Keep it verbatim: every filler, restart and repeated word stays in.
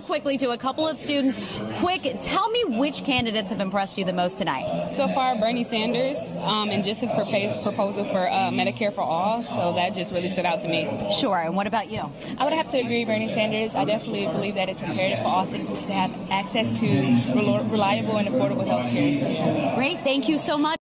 quickly to a couple of students. Quick, tell me which candidates have impressed you the most tonight. So far, Bernie Sanders um, and just his propa- proposal for uh, Medicare for all. So that just really stood out to me. Sure. And what about you? I would have to agree, Bernie Sanders. I definitely believe that it's imperative for all citizens to have access to rel- reliable and affordable health care. Great. Thank you so much.